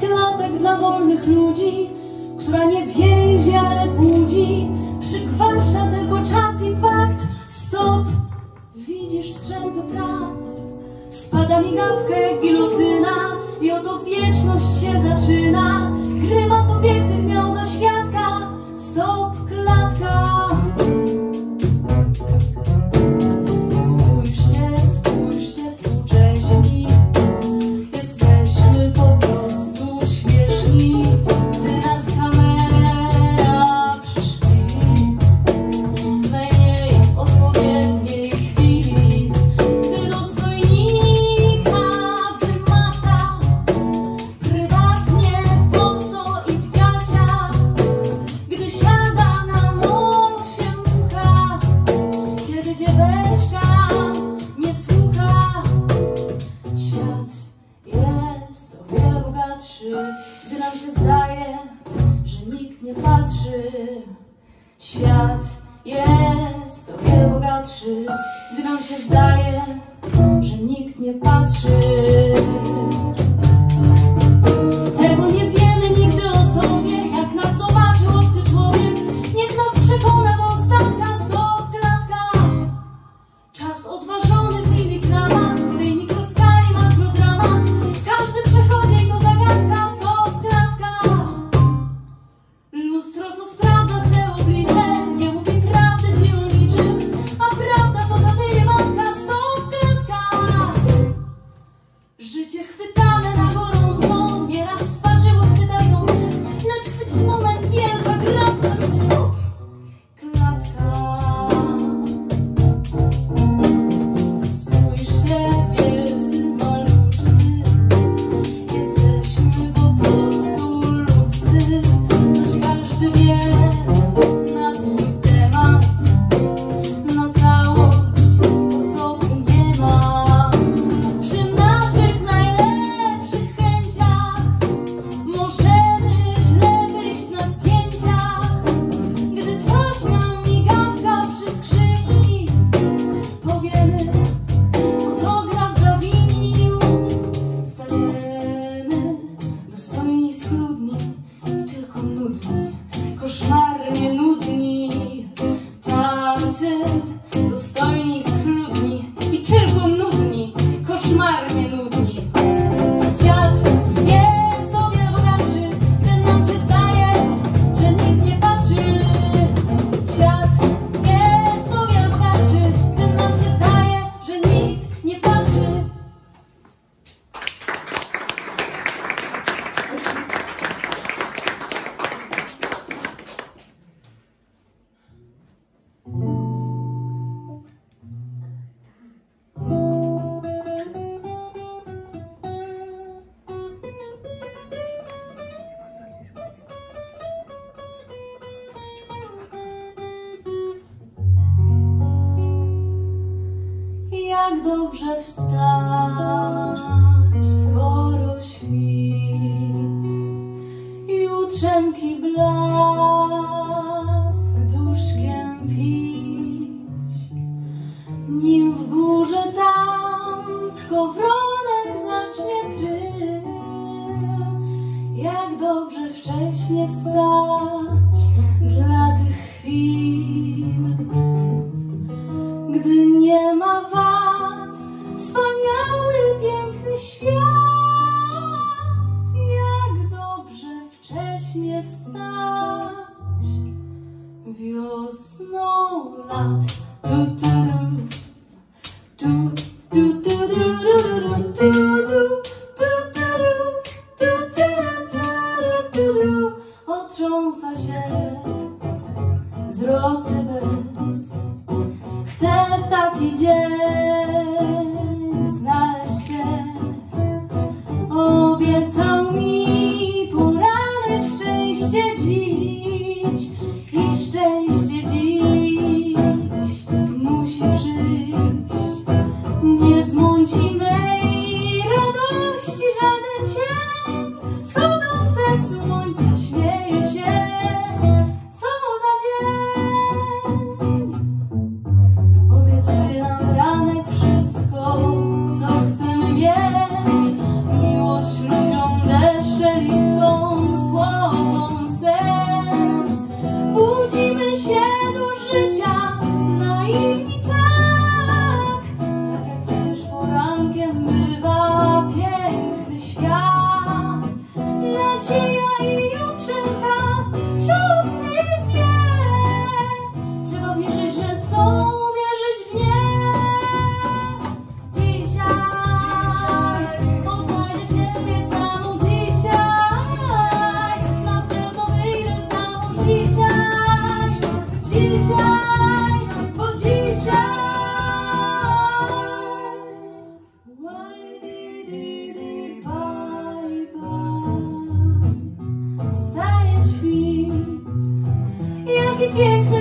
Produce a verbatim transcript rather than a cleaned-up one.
klatek dla wolnych ludzi, która nie więzi, ale budzi, przygwaszcza tylko czas i fakt. Stop! Widzisz strzępy prawd, spada migawka jak gilotyna i oto wieczność się zaczyna. Grymas obiektyw miał za świadka. Stop, klatka! Spójrzcie, spójrzcie, współcześni, jesteśmy po prostu śmieszni, gdy nas kamera przyszpili. Najmniej w odpowiedniej chwili, gdy dostojnika wymaca prywatnie, boso i w gaciach, gdy siada na nosie mucha, kiedy dzieweczka nie słucha. Świat jest o wiele bogatszy, gdy nam się zdaje, że nikt nie patrzy. Świat jest o wiele bogatszy, gdy nam się zdaje, że nikt nie patrzy. Tego nie wiemy nigdy o sobie, jak nas zobaczył obcy człowiek. Niech nas przekona do ostatka. Stop, klatka! Czas odważony w milikramach, w tej mikroskali makrodrama. Każdy przechodzi to zagadka. Stop, klatka! Lustro, co sprawdza te oblicze, nie mówi prawdy ci o niczym, a prawda to zadymanka. Stop, klatka! Życie chwytane na gorąco, nieraz sparzyło chwytają, lecz chwycić moment, wielka kratka. Stop, klatka! Spójrzcie, wielcy maluczcy, jesteśmy po prostu ludzcy. Coś każdy wie na swój temat, na całość sposobu nie ma. Przy naszych najlepszych chęciach możemy źle wyjść na zdjęciach. Gdy twarz nam migawka przy skrzyni, powiemy, fotograf zawinił. Staniemy dostojni, schludni i tylko nudni, koszmarnie nudni. Tacy dostojni, schludni i tylko nudni, koszmarnie nudni. Świat jest o wiele bogatszy, gdy nam się zdaje, że nikt nie patrzy. Świat jest o wiele bogatszy, gdy nam się zdaje, że nikt nie patrzy. Jak dobrze wstać, skoro świt, jutrzenki blask duszkiem pić, nim w górze tam skowronek zacznie tryl. Jak dobrze wcześnie wstać dla tych chwil, gdy nie ma wad, wspaniały, piękny świat. Jak dobrze wcześnie wstać wiosną lat. Tu, tu, tu, tu, tu, tu, tu, tu, tu, tu, otrząsa się z rosy bez. Chcę w taki dzień znaleźć Cię. Obiecał mi poranek szczęście dziś i szczęście dziś musi przyjść. Nie zmąci mej radości żaden cień, schodzące słońce śmieje się. Co za dzień! Obiecuje nam ranek wszystko, co chcemy mieć. Miłość ludziom, deszcze, listy. takie piękne